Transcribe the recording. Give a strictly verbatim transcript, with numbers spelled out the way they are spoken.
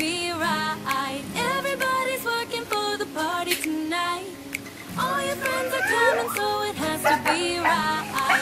be right. Everybody's working for the party tonight. All your friends are coming, so it has to be right.